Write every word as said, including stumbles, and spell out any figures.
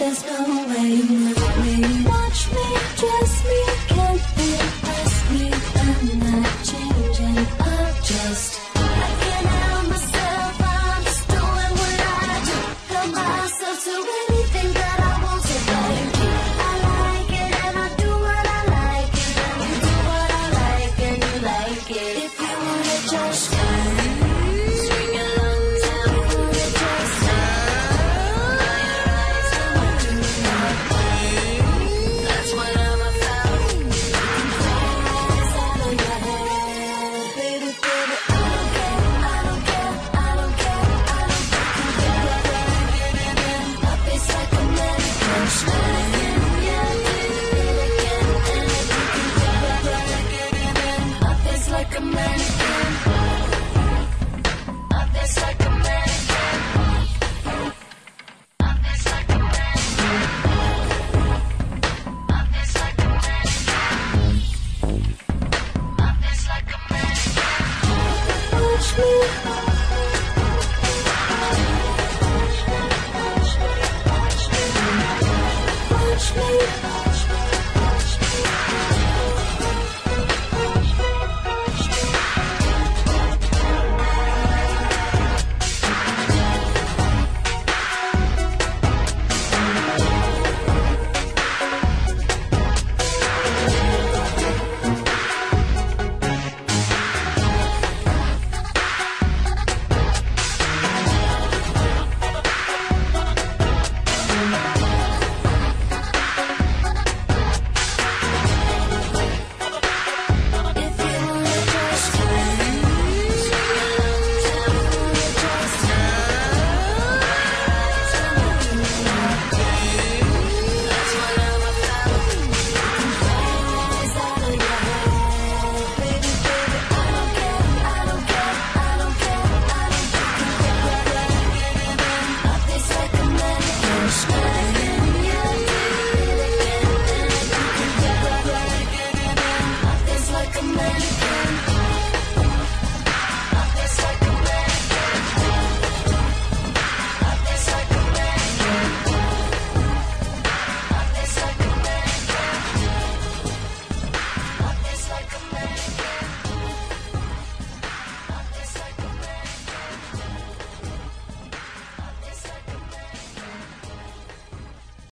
there's no way you look me. Watch me, dress me, can't impress me. I'm not changing, I'm just, I can't help myself, I'm just doing what I do. Help myself to anything that I want to like. I like it and I do what I like it, and you do what I like and you like it. If you wanna just swing along now, if you wanna just that's what I'm about. It's out of your head, baby, baby. I don't care, I don't care, I don't care, I don't care. My face like a mannequin, mannequin, yeah, did it again, and if you can get it again, my face like a mannequin, my face like a mannequin, my face like a mannequin. Watch me. Watch me.